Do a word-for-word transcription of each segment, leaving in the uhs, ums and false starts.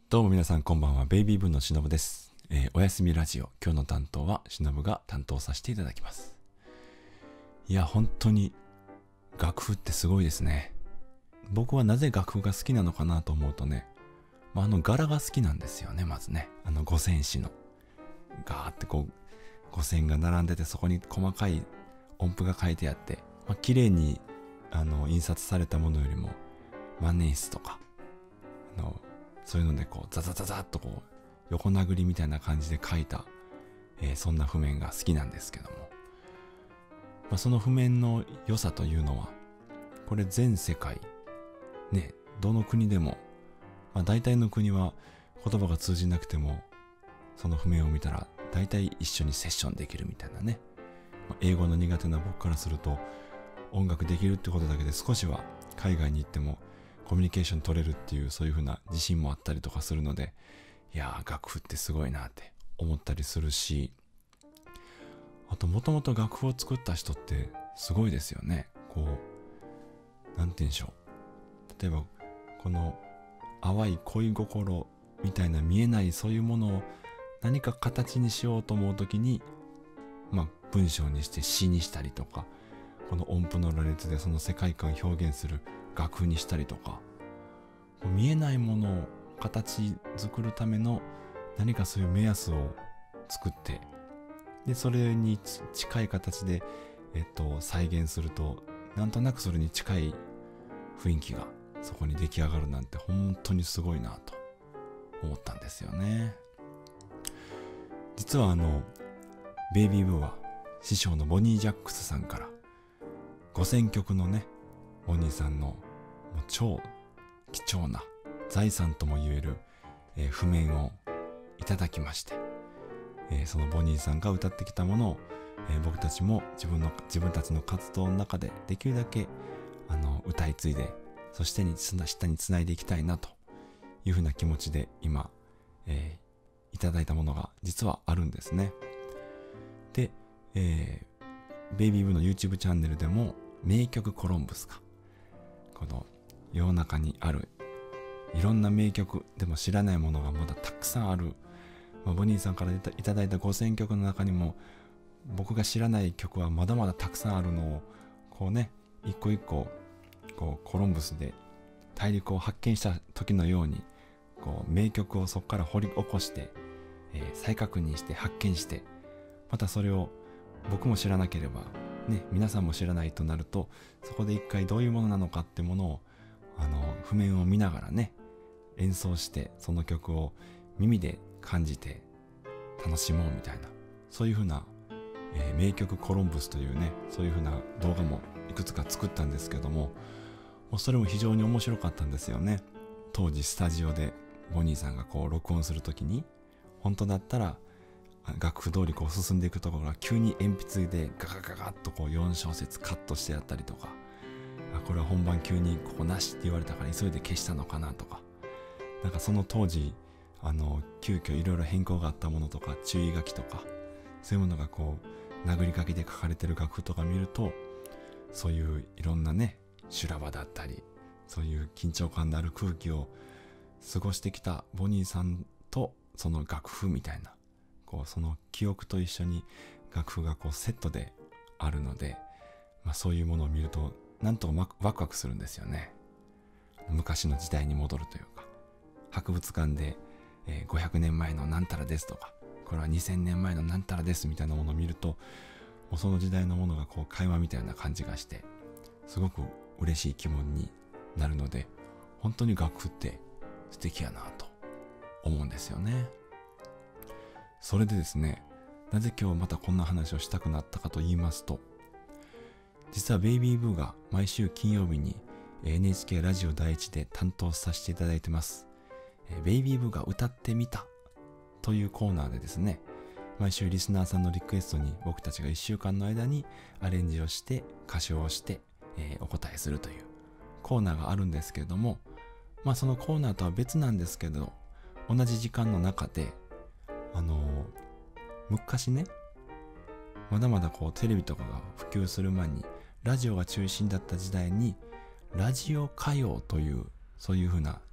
どうも皆さんこんばんは。ベイビーブーのしのぶです、えー、おやすみラジオ、今日の担当はしのぶが担当させていただきます。いや本当に楽譜ってすごいですね。僕はなぜ楽譜が好きなのかなと思うとね、まあ、あの柄が好きなんですよね。まずね、あの五線紙のガーってこう五線が並んでて、そこに細かい音符が書いてあって、まあ、綺麗にあの印刷されたものよりも万年筆とかあのそういうのでこうザザザザッとこう横殴りみたいな感じで書いた、えー、そんな譜面が好きなんですけども、まあ、その譜面の良さというのは、これ全世界ね、どの国でも、まあ、大体の国は言葉が通じなくてもその譜面を見たら大体一緒にセッションできるみたいなね、まあ、英語の苦手な僕からすると音楽できるってことだけで少しは海外に行ってもコミュニケーション取れるっていう、そういう風な自信もあったりとかするので、いやー楽譜ってすごいなって思ったりするし、あともともと楽譜を作った人ってすごいですよね。こうなんて言うんでしょう、例えばこの淡い恋心みたいな見えないそういうものを何か形にしようと思うときに、まあ文章にして詩にしたりとか、この音符の羅列でその世界観を表現する楽譜にしたりとか、見えないものを形作るための何かそういう目安を作って、でそれに近い形で、えっと、再現すると、なんとなくそれに近い雰囲気がそこに出来上がるなんて本当にすごいなと思ったんですよね。実はあのベイビーブーは師匠のボニー・ジャックスさんからごせんきょくのね、ボニーさんのもう超貴重な財産とも言える、えー、譜面をいただきまして、えー、そのボニーさんが歌ってきたものを、えー、僕たちも自分の自分たちの活動の中でできるだけあの歌い継いで、そしてに下につないでいきたいなというふうな気持ちで今、えー、いただいたものが実はあるんですね。で、えー、ベイビーブーの YouTube チャンネルでも名曲コロンブスか、この世の中にあるいろんな名曲でも知らないものがまだたくさんある、まあ、ボニーさんからいた、いただいたごせんきょくの中にも僕が知らない曲はまだまだたくさんあるのをこうね、一個一個こうコロンブスで大陸を発見した時のように、こう名曲をそこから掘り起こして、えー、再確認して発見して、またそれを僕も知らなければね、皆さんも知らないとなると、そこで一回どういうものなのかってものをあの譜面を見ながらね、演奏してその曲を耳で感じて楽しもうみたいな、そういうふうな、えー、名曲コロンブスというね、そういうふうな動画もいくつか作ったんですけども、もうそれも非常に面白かったんですよね。当時スタジオでボニーさんがこう録音するときに、本当だったら楽譜通りこう進んでいくところが急に鉛筆でガガガガッとこうよん小節カットしてやったりとか、あこれは本番急にここなしって言われたから急いで消したのかなとか、なんかその当時あの急遽いろいろ変更があったものとか注意書きとか、そういうものがこう殴り書きで書かれてる楽譜とか見ると、そういういろんなね修羅場だったり、そういう緊張感のある空気を過ごしてきたボニーさんとその楽譜みたいな、こうその記憶と一緒に楽譜がこうセットであるので、まあ、そういうものを見るとなんともワクワクするんですよね。昔の時代に戻るというか、博物館で、えー、ごひゃくねんまえのなんたらですとか、これはにせんねんまえのなんたらですみたいなものを見ると、もうその時代のものがこう会話みたいな感じがして、すごく嬉しい気分になるので、本当に楽譜って素敵やなと思うんですよね。それでですね、なぜ今日またこんな話をしたくなったかと言いますと、実はベイビーブーが毎週金曜日に エヌエイチケー ラジオ第一で担当させていただいてます、ベイビーブーが歌ってみたというコーナーでですね、毎週リスナーさんのリクエストに僕たちがいっしゅうかんの間にアレンジをして歌唱をして、えー、お答えするというコーナーがあるんですけれども、まあそのコーナーとは別なんですけど、同じ時間の中であのー、昔ね、まだまだこうテレビとかが普及する前にラジオが中心だった時代に、ラジオ歌謡というそういう風な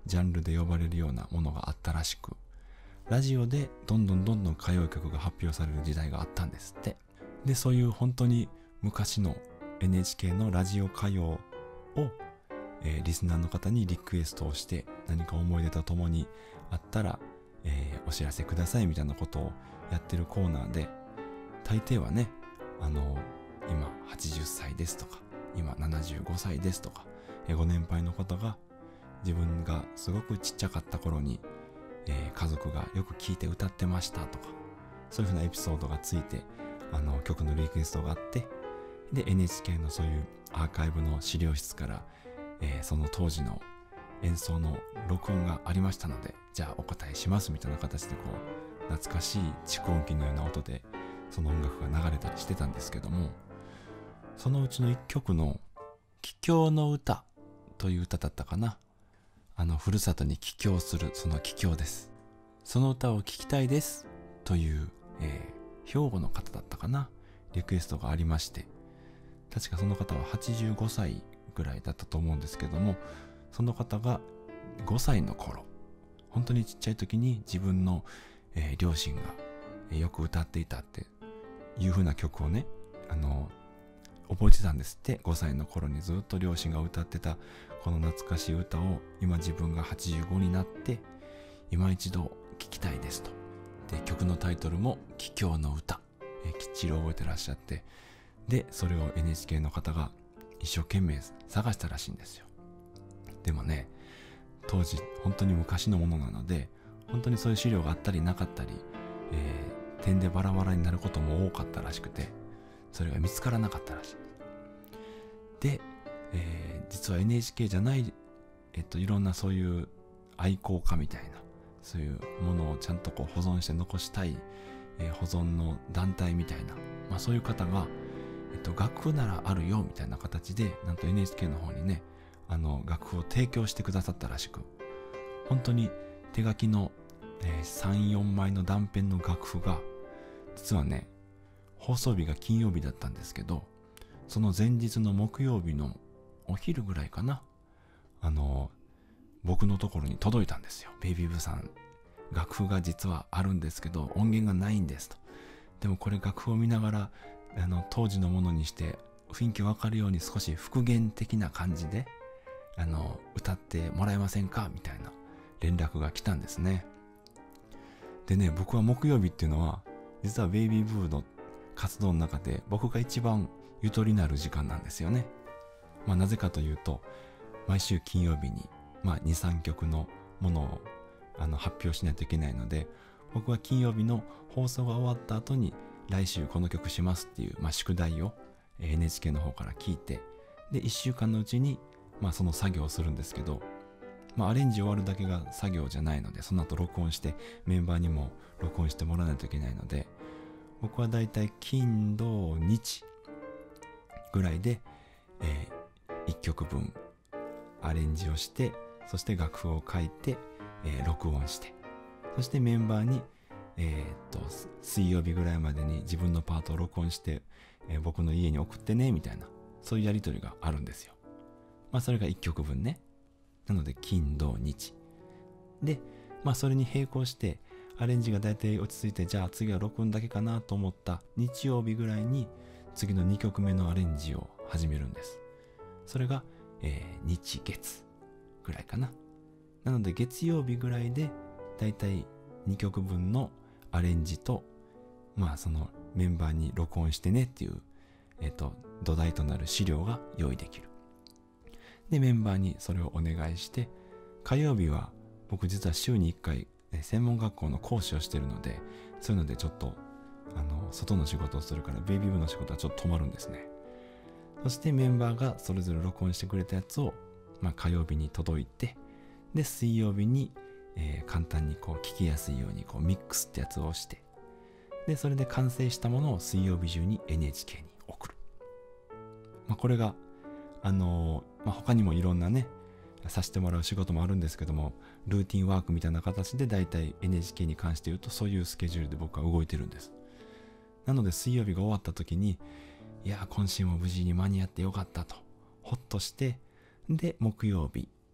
ジャンルで呼ばれるようなものがあったらしく、ラジオでどんどんどんどん歌謡曲が発表される時代があったんですって。で、そういう本当に昔の エヌエイチケー のラジオ歌謡を、えー、リスナーの方にリクエストをして、何か思い出とともにあったら、えー、お知らせくださいみたいなことをやってるコーナーで、大抵はね、あのー、今はちじゅっさいですとか、今ななじゅうごさいですとか、えー、ご年配の方が自分がすごくちっちゃかった頃に、えー、家族がよく聴いて歌ってましたとか、そういうふうなエピソードがついて、あの曲のリクエストがあって、で エヌエイチケー のそういうアーカイブの資料室から、えー、その当時の演奏の録音がありましたので、じゃあお答えしますみたいな形で、こう懐かしい蓄音機のような音でその音楽が流れたりしてたんですけども、そのうちの一曲の帰郷の歌という歌だったかな。あのふるさとに帰郷する、その帰郷です。その歌を聴きたいですという、えー、兵庫の方だったかな、リクエストがありまして、確かその方ははちじゅうごさいぐらいだったと思うんですけども、その方がごさいの頃、本当にちっちゃい時に自分の、えー、両親が、えー、よく歌っていたっていう風な曲をね、あのー、覚えてたんですって。ごさいの頃にずっと両親が歌ってたこの懐かしい歌を、今自分がはちじゅうごになって今一度聴きたいですと。で、曲のタイトルも帰郷の歌、えー、きっちり覚えてらっしゃって、でそれを エヌエイチケー の方が一生懸命探したらしいんですよ。でもね、当時本当に昔のものなので、本当にそういう資料があったりなかったり、えー、点でバラバラになることも多かったらしくて、それが見つからなかったらしい。で、えー、実は エヌエイチケー じゃない、えっといろんなそういう愛好家みたいな、そういうものをちゃんとこう保存して残したい、えー、保存の団体みたいな、まあそういう方が、えっと楽譜ならあるよみたいな形で、なんと エヌエイチケー の方にね、あの楽譜を提供してくださったらしく、本当に手書きの、えー、さん、よんまいの断片の楽譜が、実はね、放送日が金曜日だったんですけど、その前日の木曜日のお昼ぐらいかな、あの僕のところに届いたんですよ。ベイビーブーさん、楽譜が実はあるんですけど音源がないんですと。でもこれ楽譜を見ながら、あの当時のものにして雰囲気わかるように少し復元的な感じで、あの歌ってもらえませんかみたいな連絡が来たんですね。でね、僕は木曜日っていうのは実はベイビーブーの活動の中で僕が一番ゆとりなる時間なんですよね。まあなぜかというと、毎週金曜日にまあに、さんきょくのものをあの発表しないといけないので、僕は金曜日の放送が終わった後に来週この曲しますっていう、まあ、宿題を エヌエイチケー の方から聞いて、でいっしゅうかんのうちにまあその作業をするんですけど、まあアレンジ終わるだけが作業じゃないので、その後録音してメンバーにも録音してもらわないといけないので、僕はだいたい金土日ぐらいで、えー、いっきょくぶんアレンジをして、そして楽譜を書いて、えー、録音して、そしてメンバーに、えー、っと水曜日ぐらいまでに自分のパートを録音して、えー、僕の家に送ってねみたいな、そういうやり取りがあるんですよ。まあそれがいっきょくぶんね。なので金土日で、まあそれに並行してアレンジがだいたい落ち着いて、じゃあ次は録音だけかなと思った日曜日ぐらいに次のにきょくめのアレンジを始めるんです。それが、えー、日月ぐらいかな。なので月曜日ぐらいでだいたいにきょくぶんのアレンジと、まあそのメンバーに録音してねっていう、えっと土台となる資料が用意できる。でメンバーにそれをお願いして、火曜日は僕実は週にいっかい専門学校の講師をしてるので、そういうのでちょっとあの外の仕事をするからベイビー部の仕事はちょっと止まるんですね。そしてメンバーがそれぞれ録音してくれたやつを、まあ、火曜日に届いて、で水曜日に、えー、簡単にこう聞きやすいようにこうミックスってやつをして、でそれで完成したものを水曜日中に エヌエイチケー に送る。まあ、これがあのーまあ、他にもいろんなねさせてもらう仕事もあるんですけども、ルーティンワークみたいな形でだいたい エヌエイチケー に関して言うとそういうスケジュールで僕は動いてるんです。なので水曜日が終わった時に、いや今週も無事に間に合ってよかったとほっとして、で木曜日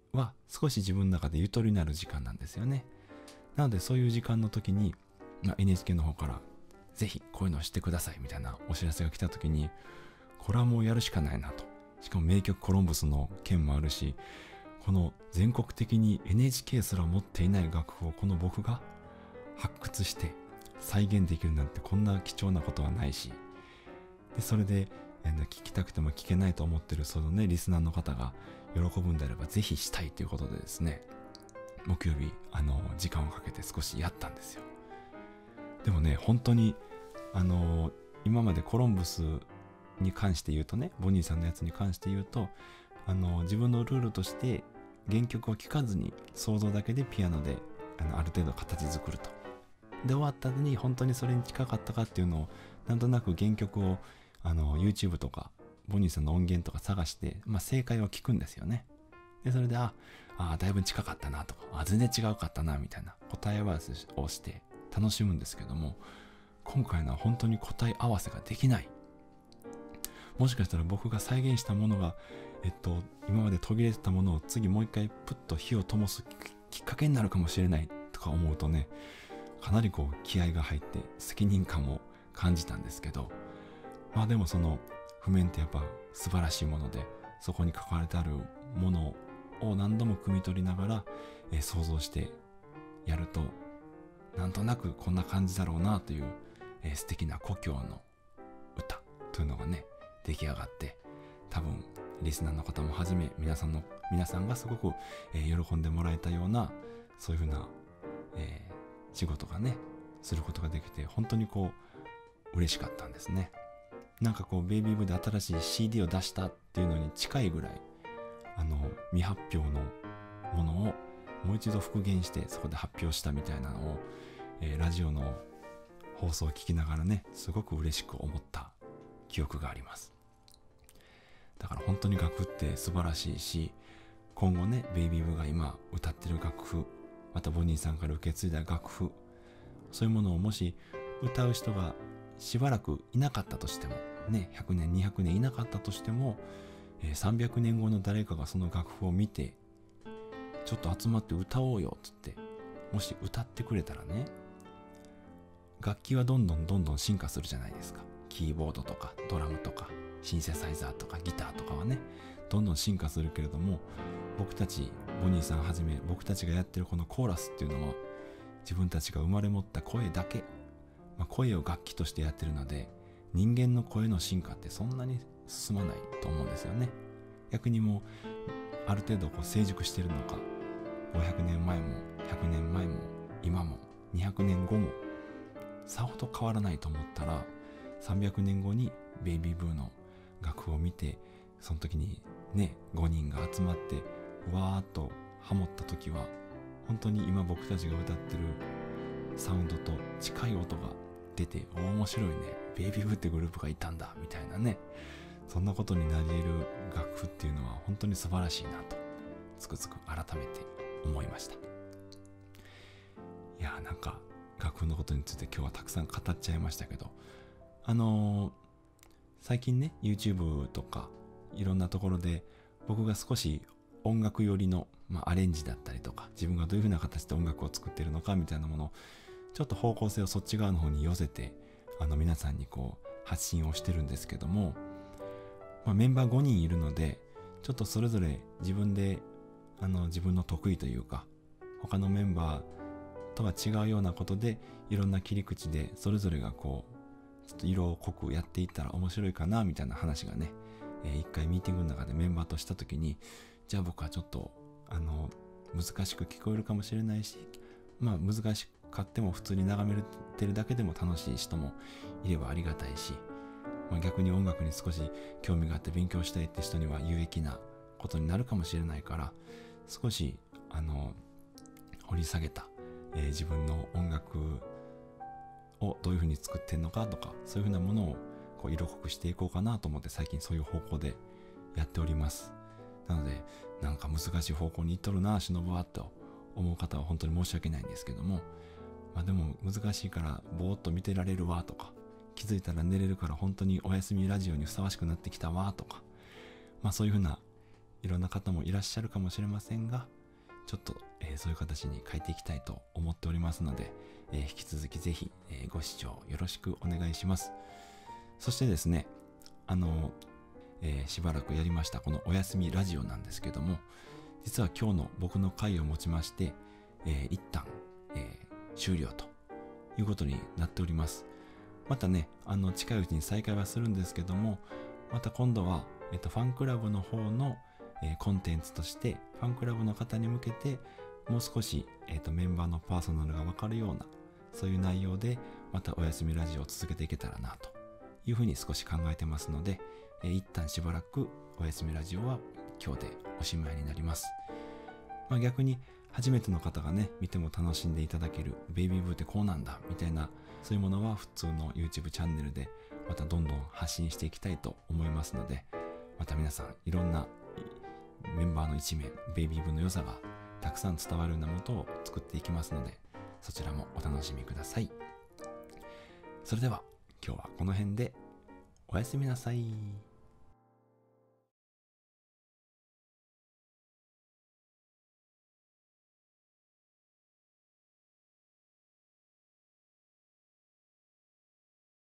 は少し自分の中でゆとりになる時間なんですよね。なのでそういう時間の時に、まあ、エヌエイチケー の方からぜひこういうのをしてくださいみたいなお知らせが来た時に、これはもうやるしかないなと。しかも名曲コロンブスの件もあるし、この全国的に エヌエイチケー すら持っていない楽譜をこの僕が発掘して再現できるなんて、こんな貴重なことはないし、でそれで聞きたくても聞けないと思ってるそのねリスナーの方が喜ぶんであればぜひしたいということでですね、木曜日あの時間をかけて少しやったんですよ。でもね本当にあの今までコロンブスに関して言うとね、ボニーさんのやつに関して言うと、あの自分のルールとして原曲を聴かずに想像だけでピアノであのある程度形作ると。で終わった後に本当にそれに近かったかっていうのをなんとなく原曲をあの YouTube とかボニーさんの音源とか探して、まあ、正解を聞くんですよね。でそれでああだいぶ近かったなとか、あ全然違うかったなみたいな答え合わせをして楽しむんですけども、今回のは本当に答え合わせができない。もしかしたら僕が再現したものがえっと今まで途切れてたものを次もう一回プッと火を灯すきっかけになるかもしれないとか思うとね、かなりこう気合が入って責任感も感じたんですけど、まあでもその譜面ってやっぱ素晴らしいもので、そこに書かれてあるものを何度も汲み取りながら、えー、想像してやるとなんとなくこんな感じだろうなという、えー、素敵な故郷の歌というのがね出来上がって、多分リスナーの方もはじめ皆さんの皆さんがすごく、えー、喜んでもらえたようなそういうふうな、えー、仕事がねすることができて本当にこう嬉しかったんですね。なんかこうベイビーブーで新しい シーディー を出したっていうのに近いぐらい、あの未発表のものをもう一度復元してそこで発表したみたいなのを、えー、ラジオの放送を聞きながらねすごく嬉しく思った記憶があります。だから本当に楽譜って素晴らしいし、今後ねベイビーブーが今歌ってる楽譜、またボニーさんから受け継いだ楽譜、そういうものをもし歌う人がしばらくいなかったとしてもね、ひゃくねんにひゃくねんいなかったとしても、えー、さんびゃくねんごの誰かがその楽譜を見てちょっと集まって歌おうよっつってもし歌ってくれたらね、楽器はどんどんどんどん進化するじゃないですか。キーボードとかドラムとかシンセサイザーとかギターとかはねどんどん進化するけれども、僕たちボニーさんはじめ僕たちがやってるこのコーラスっていうのは自分たちが生まれ持った声だけ、まあ、声を楽器としてやってるので人間の声の進化ってそんなに進まないと思うんですよね。逆にもうある程度こう成熟してるのか、ごひゃくねんまえもひゃくねんまえも今もにひゃくねんごもさほど変わらないと思ったら、さんびゃくねんごにベイビーブーの楽譜を見てその時にねごにんが集まってわーっとハモった時は本当に今僕たちが歌ってるサウンドと近い音が出て、面白いね、ベイビーブーってグループがいたんだみたいなね、そんなことになり得る楽譜っていうのは本当に素晴らしいなとつくづく改めて思いました。いやーなんか楽譜のことについて今日はたくさん語っちゃいましたけど、あのー、最近ね YouTube とかいろんなところで僕が少し音楽寄りの、まあ、アレンジだったりとか自分がどういうふうな形で音楽を作っているのかみたいなものをちょっと方向性をそっち側の方に寄せてあの皆さんにこう発信をしてるんですけども、まあ、メンバーごにんいるのでちょっとそれぞれ自分であの自分の得意というか他のメンバーとは違うようなことでいろんな切り口でそれぞれがこうちょっと色を濃くやっていったら面白いかなみたいな話がね、えー、一回ミーティングの中でメンバーとした時に、じゃあ僕はちょっとあの難しく聞こえるかもしれないし、まあ難しかっても普通に眺めてるだけでも楽しい人もいればありがたいし、まあ、逆に音楽に少し興味があって勉強したいって人には有益なことになるかもしれないから、少しあの掘り下げた、えー、自分の音楽をどういうふうに作ってんのかとか、そういうふうなものをこう色濃くしていこうかなと思って最近そういう方向でやっております。なのでなんか難しい方向に行っとるなしのぶはと思う方は本当に申し訳ないんですけども、まあでも難しいからぼーっと見てられるわとか、気づいたら寝れるから本当におやすみラジオにふさわしくなってきたわとか、まあそういうふうないろんな方もいらっしゃるかもしれませんが、ちょっと、えー、そういう形に変えていきたいと思っておりますので、えー、引き続きぜひ、えー、ご視聴よろしくお願いします。そしてですね、あの、えー、しばらくやりましたこのおやすみラジオなんですけども、実は今日の僕の回をもちまして、えー、一旦、えー、終了ということになっております。またね、あの近いうちに再開はするんですけども、また今度は、えっと、ファンクラブの方の、えー、コンテンツとして、ファンクラブの方に向けて、もう少し、えっと、メンバーのパーソナルがわかるような、そういう内容で、またおやすみラジオを続けていけたらな、というふうに少し考えてますので、えー、一旦しばらくおやすみラジオは今日でおしまいになります。まあ、逆に初めての方がね、見ても楽しんでいただけるベイビーブーってこうなんだみたいな、そういうものは普通の YouTube チャンネルでまたどんどん発信していきたいと思いますので、また皆さんいろんなメンバーの一面、ベイビーブーの良さがたくさん伝わるようなものを作っていきますので、そちらもお楽しみください。それでは今日はこの辺でおやすみなさい。